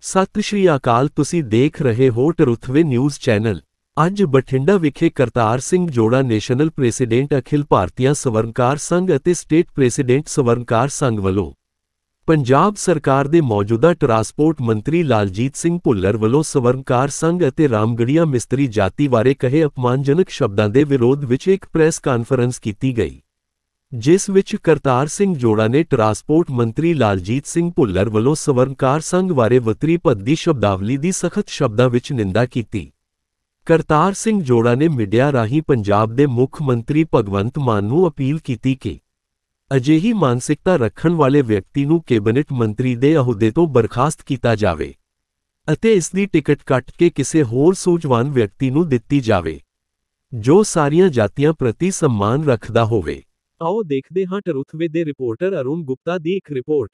ਸਤਿ ਸ਼੍ਰੀ ਅਕਾਲ। ਤੁਸੀਂ ਦੇਖ ਰਹੇ ਹੋ ਟਰੁਥਵੇ ਨਿਊਜ਼ ਚੈਨਲ। ਅੱਜ ਬਠਿੰਡਾ ਵਿਖੇ ਕਰਤਾਰ ਸਿੰਘ ਜੋੜਾ ਨੈਸ਼ਨਲ ਪ੍ਰੈਜ਼ੀਡੈਂਟ ਅਖਿਲ ਭਾਰਤੀਆ ਸਵਰਨਕਾਰ ਸੰਘ ਅਤੇ ਸਟੇਟ ਪ੍ਰੈਜ਼ੀਡੈਂਟ ਸਵਰਨਕਾਰ ਸੰਘ ਵੱਲੋਂ ਪੰਜਾਬ ਸਰਕਾਰ ਦੇ ਮੌਜੂਦਾ ਟਰਾਂਸਪੋਰਟ ਮੰਤਰੀ ਲਾਲਜੀਤ ਸਿੰਘ ਭੁੱਲਰ ਵੱਲੋਂ ਸਵਰਨਕਾਰ ਸੰਘ ਅਤੇ ਰਾਮਗੜੀਆ ਮਿਸਤਰੀ ਜਾਤੀ ਬਾਰੇ ਕਹੇ ਅਪਮਾਨਜਨਕ ਸ਼ਬਦਾਂ ਦੇ ਵਿਰੋਧ ਵਿੱਚ ਇੱਕ ਪ੍ਰੈਸ ਕਾਨਫਰੰਸ ਕੀਤੀ ਗਈ, ਜਿਸ ਵਿੱਚ ਕਰਤਾਰ ਸਿੰਘ ਜੋੜਾ ਨੇ ਟਰਾਂਸਪੋਰਟ ਮੰਤਰੀ ਲਾਲਜੀਤ ਸਿੰਘ ਭੁੱਲਰ ਵੱਲੋਂ ਸਵਰਨਕਾਰ ਸੰਘ ਬਾਰੇ ਵਤਰੀ ਭੱਦੀ ਸ਼ਬਦਾਵਲੀ ਦੀ ਸਖਤ ਸ਼ਬਦਾਂ ਵਿੱਚ ਨਿੰਦਾ ਕੀਤੀ। ਕਰਤਾਰ ਸਿੰਘ ਜੋੜਾ ਨੇ ਮੀਡੀਆ ਰਾਹੀਂ ਪੰਜਾਬ ਦੇ ਮੁੱਖ ਮੰਤਰੀ ਭਗਵੰਤ ਮਾਨ ਨੂੰ ਅਪੀਲ ਕੀਤੀ ਕਿ ਅਜਿਹੀ ਮਾਨਸਿਕਤਾ ਰੱਖਣ ਵਾਲੇ ਵਿਅਕਤੀ ਨੂੰ ਕੈਬਨਿਟ ਮੰਤਰੀ ਦੇ ਅਹੁਦੇ ਤੋਂ ਬਰਖਾਸਤ ਕੀਤਾ ਜਾਵੇ ਅਤੇ ਇਸ ਦੀ ਟਿਕਟ ਕੱਟ ਕੇ ਕਿਸੇ ਹੋਰ ਸੂਝਵਾਨ ਵਿਅਕਤੀ ਨੂੰ ਦਿੱਤੀ ਜਾਵੇ ਜੋ ਸਾਰੀਆਂ ਜਾਤੀਆਂ ਪ੍ਰਤੀ ਸਨਮਾਨ ਰੱਖਦਾ ਹੋਵੇ। ਆਓ ਦੇਖਦੇ ਹਾਂ ਟਰੁਥਵੇ ਦੇ ਰਿਪੋਰਟਰ ਅਰੁਣ ਗੁਪਤਾ ਦੀ ਇੱਕ ਰਿਪੋਰਟ।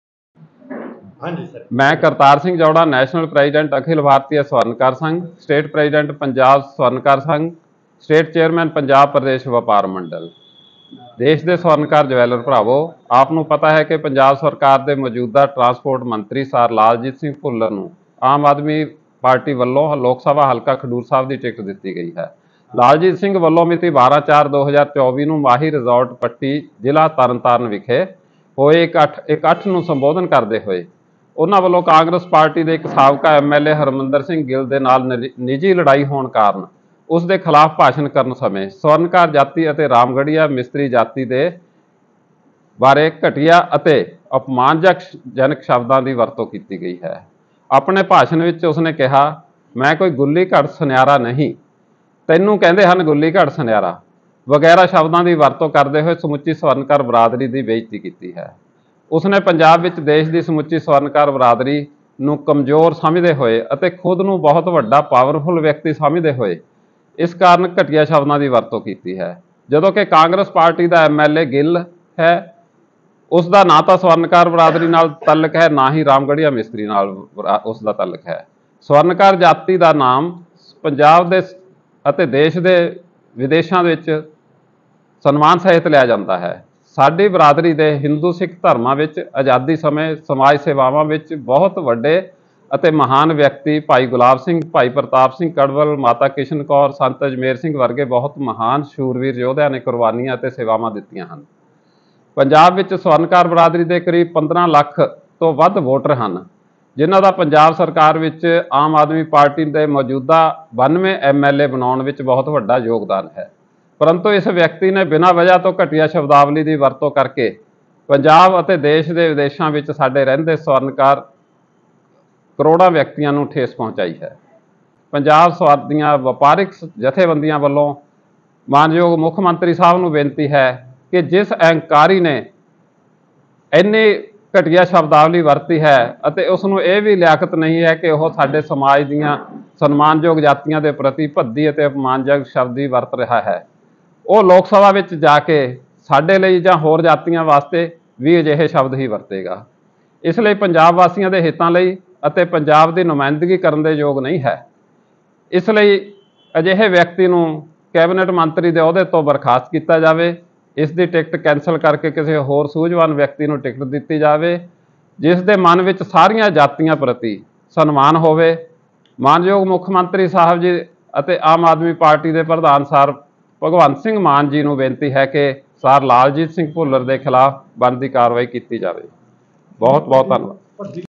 ਹਾਂਜੀ ਸਰ। मैं करतार सिंह जौड़ा नैशनल प्रेजिडेंट अखिल भारतीय स्वर्णकार संघ, स्टेट प्रेजिडेंट पंजाब स्वर्णकार संघ, स्टेट चेयरमैन पंजाब प्रदेश व्यापार मंडल। देश के स्वर्णकार जवैलर भरावो, आपनू पता है कि पंजाब सरकार के मौजूदा ट्रांसपोर्ट मंत्री सर लालजीत सिंह भुल्लर नू आम आदमी पार्टी वालों लोक सभा हल्का खडूर साहब की टिकट दी गई है। लालजीत सिंह वालों मिति 12/4/2024 ਨੂੰ ਮਾਹੀ ਰਿਜ਼ੋਰਟ ਪੱਟੀ ਜ਼ਿਲ੍ਹਾ ਤਰਨਤਾਰਨ ਵਿਖੇ ਹੋਏ ਇਕੱਠ ਨੂੰ ਸੰਬੋਧਨ ਕਰਦੇ ਹੋਏ ਉਹਨਾਂ ਵੱਲੋਂ ਕਾਂਗਰਸ ਪਾਰਟੀ ਦੇ ਇੱਕ ਸਾਬਕਾ ਐਮਐਲਏ ਹਰਮਿੰਦਰ ਸਿੰਘ ਗਿੱਲ ਦੇ ਨਾਲ ਨਿੱਜੀ ਲੜਾਈ ਹੋਣ ਕਾਰਨ ਉਸ ਦੇ ਖਿਲਾਫ ਭਾਸ਼ਣ ਕਰਨ ਸਮੇਂ ਸਵਰਨਕਾਰ ਜਾਤੀ ਅਤੇ ਰਾਮਗੜੀਆ ਮਿਸਤਰੀ ਜਾਤੀ ਦੇ ਬਾਰੇ ਘਟੀਆ ਅਤੇ ਅਪਮਾਨਜਨਕ ਸ਼ਬਦਾਂ ਦੀ ਵਰਤੋਂ ਕੀਤੀ ਗਈ ਹੈ। ਆਪਣੇ ਭਾਸ਼ਣ ਵਿੱਚ ਉਸਨੇ ਕਿਹਾ, ਮੈਂ ਕੋਈ ਗੁੱਲੀ ਘੜ ਸੁਨਿਆਰਾ ਨਹੀਂ, ਤੈਨੂੰ ਕਹਿੰਦੇ ਹਨ ਗੁੱਲੀ ਘੜ ਸੁਨਿਆਰਾ ਵਗੈਰਾ ਸ਼ਬਦਾਂ ਦੀ ਵਰਤੋਂ ਕਰਦੇ ਹੋਏ ਸਮੁੱਚੀ ਸਵਰਨਕਾਰ ਬਰਾਦਰੀ ਦੀ ਬੇਇੱਜ਼ਤੀ ਕੀਤੀ ਹੈ। ਉਸਨੇ ਪੰਜਾਬ ਵਿੱਚ ਦੇਸ਼ ਦੀ ਸਮੁੱਚੀ ਸਵਰਨਕਾਰ ਬਰਾਦਰੀ ਨੂੰ ਕਮਜ਼ੋਰ ਸਮਝਦੇ ਹੋਏ ਅਤੇ ਖੁਦ ਨੂੰ ਬਹੁਤ ਵੱਡਾ ਪਾਵਰਫੁਲ ਵਿਅਕਤੀ ਸਮਝਦੇ ਹੋਏ ਇਸ ਕਾਰਨ ਘਟੀਆ ਸ਼ਬਦਾਂ ਦੀ ਵਰਤੋਂ ਕੀਤੀ ਹੈ। ਜਦੋਂ ਕਿ ਕਾਂਗਰਸ ਪਾਰਟੀ ਦਾ ਐਮਐਲਏ ਗਿੱਲ ਹੈ, ਉਸ ਦਾ ਨਾ ਤਾਂ ਸਵਰਨਕਾਰ ਬਰਾਦਰੀ ਨਾਲ ਤਾਲੁਕ ਹੈ, ਨਾ ਹੀ ਰਾਮਗੜੀਆ ਮਿਸਤਰੀ ਨਾਲ ਉਸ ਦਾ ਤਾਲੁਕ ਹੈ। ਸਵਰਨਕਾਰ ਜਾਤੀ ਦਾ ਨਾਮ ਪੰਜਾਬ ਦੇ ਅਤੇ ਦੇਸ਼ ਦੇ ਵਿਦੇਸ਼ਾਂ ਵਿੱਚ ਸਨਮਾਨ ਸਹਿਤ ਲਿਆ ਜਾਂਦਾ ਹੈ। ਸਾਡੀ ਬਰਾਦਰੀ ਦੇ ਹਿੰਦੂ ਸਿੱਖ ਧਰਮਾਂ ਵਿੱਚ ਆਜ਼ਾਦੀ ਸਮੇਂ ਸਮਾਜ ਸੇਵਾਵਾਂ ਵਿੱਚ ਬਹੁਤ ਵੱਡੇ ਅਤੇ ਮਹਾਨ ਵਿਅਕਤੀ ਭਾਈ ਗੁਲਾਬ ਸਿੰਘ, ਭਾਈ ਪ੍ਰਤਾਪ ਸਿੰਘ ਕੜਵਲ, ਮਾਤਾ ਕਿਸ਼ਨ ਕੌਰ, ਸੰਤ ਅਜਮੇਰ ਸਿੰਘ ਵਰਗੇ ਬਹੁਤ ਮਹਾਨ ਸ਼ੂਰਵੀਰ ਯੋਧਿਆਂ ਨੇ ਕੁਰਬਾਨੀਆਂ ਅਤੇ ਸੇਵਾਵਾਂ ਦਿੱਤੀਆਂ ਹਨ। ਪੰਜਾਬ ਵਿੱਚ ਸਵਰਨਕਾਰ ਬਰਾਦਰੀ ਦੇ ਕਰੀਬ 15 ਲੱਖ ਤੋਂ ਵੱਧ ਵੋਟਰ ਹਨ, ਜਿਨ੍ਹਾਂ ਦਾ ਪੰਜਾਬ ਸਰਕਾਰ ਵਿੱਚ ਆਮ ਆਦਮੀ ਪਾਰਟੀ ਦੇ ਮੌਜੂਦਾ 92 ਐਮਐਲਏ ਬਣਾਉਣ ਵਿੱਚ ਬਹੁਤ ਵੱਡਾ ਯੋਗਦਾਨ ਹੈ। ਪਰੰਤੂ ਇਸ ਵਿਅਕਤੀ ਨੇ ਬਿਨਾਂ ਵਜ੍ਹਾ ਤੋਂ ਘਟੀਆ ਸ਼ਬਦਾਵਲੀ ਦੀ ਵਰਤੋਂ ਕਰਕੇ ਪੰਜਾਬ ਅਤੇ ਦੇਸ਼ ਦੇ ਵਿਦੇਸ਼ਾਂ ਵਿੱਚ ਸਾਡੇ ਰਹਿੰਦੇ ਸਵਰਨਕਾਰ ਕਰੋੜਾਂ ਵਿਅਕਤੀਆਂ ਨੂੰ ਠੇਸ ਪਹੁੰਚਾਈ ਹੈ। ਪੰਜਾਬ ਸਵਰ ਦੀਆਂ ਵਪਾਰਿਕ ਜਥੇਬੰਦੀਆਂ ਵੱਲੋਂ ਮਾਨਯੋਗ ਮੁੱਖ ਮੰਤਰੀ ਸਾਹਿਬ ਨੂੰ ਬੇਨਤੀ ਹੈ ਕਿ ਜਿਸ ਅਹੰਕਾਰੀ ਨੇ ਇੰਨੀ ਘਟੀਆ ਸ਼ਬਦਾਵਲੀ ਵਰਤੀ ਹੈ ਅਤੇ ਉਸ ਨੂੰ ਇਹ ਵੀ ਲਿਆਕਤ ਨਹੀਂ ਹੈ ਕਿ ਉਹ ਸਾਡੇ ਸਮਾਜ ਦੀਆਂ ਸਨਮਾਨਯੋਗ ਜਾਤੀਆਂ ਦੇ ਪ੍ਰਤੀ ਭੱਦੀ ਅਤੇ ਅਪਮਾਨਜਨਕ ਸ਼ਬਦ ਹੀ ਵਰਤ ਰਿਹਾ ਹੈ, ਉਹ ਲੋਕ ਸਭਾ ਵਿੱਚ ਜਾ ਕੇ ਸਾਡੇ ਲਈ ਜਾਂ ਹੋਰ ਜਾਤੀਆਂ ਵਾਸਤੇ ਵੀ ਅਜਿਹੇ ਸ਼ਬਦ ਹੀ ਵਰਤੇਗਾ। ਇਸ ਲਈ ਪੰਜਾਬ ਵਾਸੀਆਂ ਦੇ ਹਿੱਤਾਂ ਲਈ ਅਤੇ ਪੰਜਾਬ ਦੀ ਨੁਮਾਇੰਦਗੀ ਕਰਨ ਦੇ ਯੋਗ ਨਹੀਂ ਹੈ। ਇਸ ਲਈ ਅਜਿਹੇ ਵਿਅਕਤੀ ਨੂੰ ਕੈਬਨਿਟ ਮੰਤਰੀ ਦੇ ਅਹੁਦੇ ਤੋਂ ਬਰਖਾਸਤ ਕੀਤਾ ਜਾਵੇ, ਇਸ ਦੀ ਟਿਕਟ ਕੈਂਸਲ ਕਰਕੇ ਕਿਸੇ ਹੋਰ ਸੂਝਵਾਨ ਵਿਅਕਤੀ ਨੂੰ ਟਿਕਟ ਦਿੱਤੀ ਜਾਵੇ ਜਿਸ ਦੇ ਮਨ ਵਿੱਚ ਸਾਰੀਆਂ ਜਾਤੀਆਂ ਪ੍ਰਤੀ ਸਨਮਾਨ ਹੋਵੇ। ਮਾਨਯੋਗ ਮੁੱਖ ਮੰਤਰੀ ਸਾਹਿਬ ਜੀ ਅਤੇ ਆਮ ਆਦਮੀ ਪਾਰਟੀ ਦੇ ਪ੍ਰਧਾਨ ਸਰ ਭਗਵੰਤ ਸਿੰਘ ਮਾਨ ਜੀ ਨੂੰ ਬੇਨਤੀ ਹੈ ਕਿ ਸਰ ਲਾਲਜੀਤ ਸਿੰਘ ਭੁੱਲਰ ਦੇ ਖਿਲਾਫ ਬਣਦੀ ਕਾਰਵਾਈ ਕੀਤੀ ਜਾਵੇ। ਬਹੁਤ ਬਹੁਤ ਧੰਨਵਾਦ।